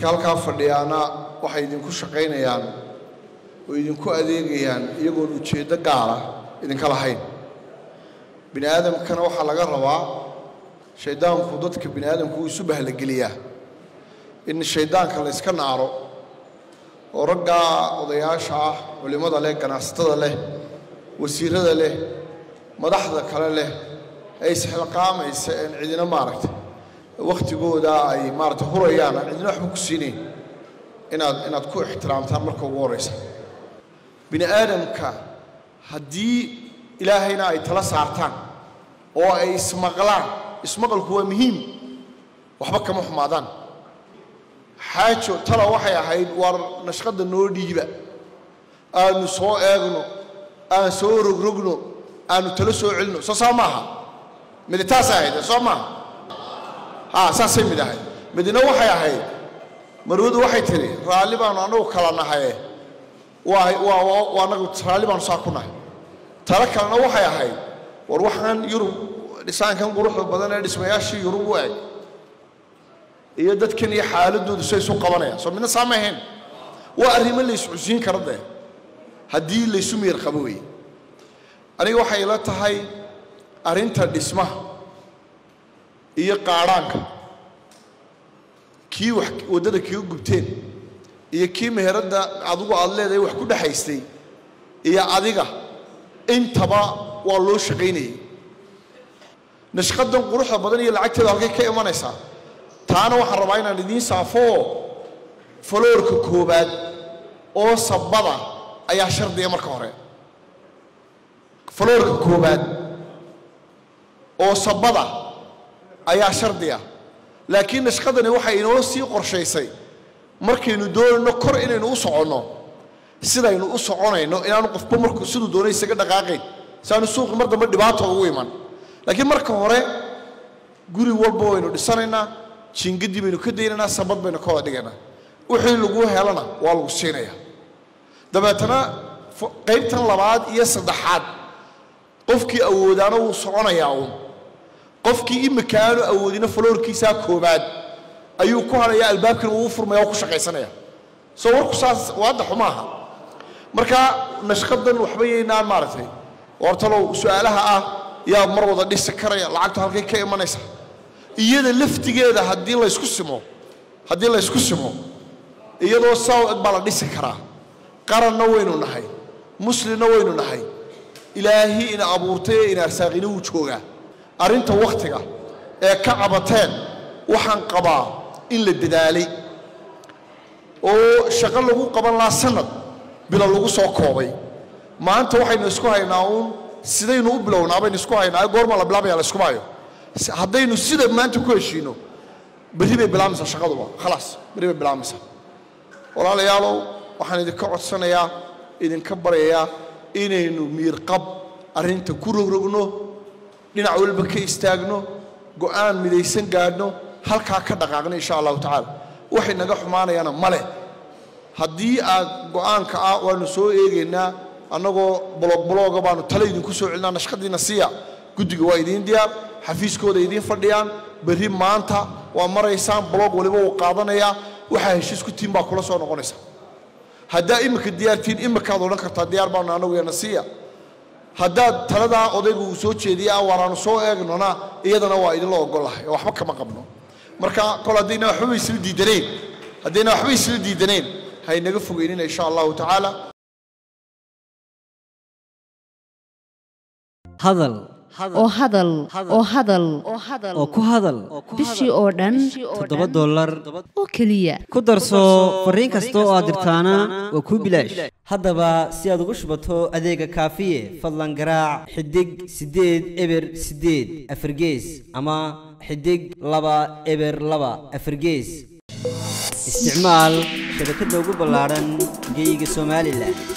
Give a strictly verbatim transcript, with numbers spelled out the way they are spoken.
dadka halkaa fadhiyaana waxay idinku shaqaynayaan oo idinku adeegayaan iyagoon ujeeddo gaara idinka lahayn bini aadamkana waxaa laga rabaa shaydaanku dadka bini aadamku uu isu bahlageliyaa in shaydaanka la iska naaro oo raggaa odayaasha ah culimada leh ganacsatada leh wasiirada leh madaxda kale leh ay isxilqaamaysa in cidina maaragtay waqtigooda ay maaragtay hurayaan cidina waxba ku siineen inaad inaad ku ixtiraamtaan marka ugu horeysa bini aadamka haddii ilaahayna ay tala saartaan oo ay ismaqlaan ismaqalku waa muhiim waxba kama xumaadaan xaajo tala waxay ahayd war nashqada noo dhiiba aanu soo eegno aan soo rogrogno aanu tala soo celino soo saa maaha miditaas ahayd soo maaha haa saasay mid ahayd midna waxay ahayd marwadu waxay tiri raalli baanu anagu kala nahay waa waa waa anagu raalli baanu saa ku nahay tala kalena waxay ahayd war waxaan yurub dhisaankan quruxda badan ee dhismayaashii yurub u eg iyo dadkan iyo xaaladoodu say isu qabanayaan soo midna saamayn waa arrimo la isku siin karade haddii la isu miyir qabo weey aniga waxay la tahay arinta dhismaha iyo qaaraanka kii wax wadada kii gubteen iyo kii meherada adigu aad leedahay wax ku dhaxaystay iyo adiga intaba waa loo shaqeynayay nashqadan quruxda badan iyo lacagteeda halkay ka imanaysaa taana waxaan rabaa inaan idiin saafo faloorka koobaad oo sabada ayaa shardiya marka hore faloorka koobaad oo sabada ayaa shardiya laakiin nashqadani waxay inoo sii qorshaysay markaynu doonayno kor inaynu u soconno sidaynu u soconayno inaanu qofba markuu siduu doonay isaga dhaqaaqayn saanu suuq mar dambe dhibaato ugu iman laakiin marka hore guri walba waynu dhisanaynaa jingadi baynu ka daynaynaa sabad baynu ka wada dhigaynaa wixii lagu helana waa lagu siinayaa dabeetana qaybtan labaad iyo saddexaad qofkii awoodaana wuu soconayaa uun qofkii imika aanu awoodina faloorkiisaa koobaad ayuu ku harayaa albaabkana uu furmaya oo ku shaqaysanaya soo warku saas waadax maaha marka nashqadan waxba yeynaan maaragtay wartalow su'aalaha ah yaa mar wada dhisi karaya lacagta halkay ka imanaysa iyada laftigeeda haddii la isku simo haddii la isku simo iyadoo saw baa la dhisi karaa qaranna waynu nahay muslimna waynu nahay ilaahi ina abuurtay ina arsaaqina uu joogaa arinta waqtiga ee ka cabateen waxaan qabaa in la dadaalay oo shaqo lagu qaban la sanad bila lagu soo koobay maanta waxaynu isku haynaa uun sidaynu u bilownaa baynu isku haynaa goorma la bilaabaya la isku maayo haddaynu sida maanta ku heshiino bari bay bilaamisa shaqaduba khalaas bari bay bilaamisa walaalayaalow waxaan idinka codsanayaa idinka baryayaa inaynu miirqab arinta ku rogrogno dhinac walba ka istaagno go'aan midaysan gaadhno halkaa ka dhaqaaqno insha allahu tacaala waxay naga xumaanayana male haddii aad go'aanka ah waanu soo eegaynaa annagoo blog bloga baanu tala idinku soo celinaa nashqadiina siiya guddiga waa idiin diyaar xafiiskooda idiin fadhiyaan berri maanta waa maraysaan blog waliba uu qaadanayaa waxaa heshiis ku tiin baa kula soo noqonaysa haddaa imika diyaartiin imikaad odhan kartaa diyaar baanu annagu yana siiya haddaad taladaa odayga uu soo jeediya waraanu soo eegnona iyadana waa idinla ogolahay oo waxba kama qabno marka kol haddayna waxba isla diidaneen haddayna waxba isla diidaneen hay naga fogeynina insha allahu tacaala hadal oo hadal oo hadal oo ku hadal bishii oo dhan toddoba dollar oo keliya ku darso fariin kasta oo aad dirtaana waa kuu bilaash haddaba si aad ugu shubato adeega kaafiye fadlan garaac xidig siddeed eber siddeed afargees ama xidig laba eber laba afargees isticmaal shabakadda ugu ballaaran geyga Soomaaliland.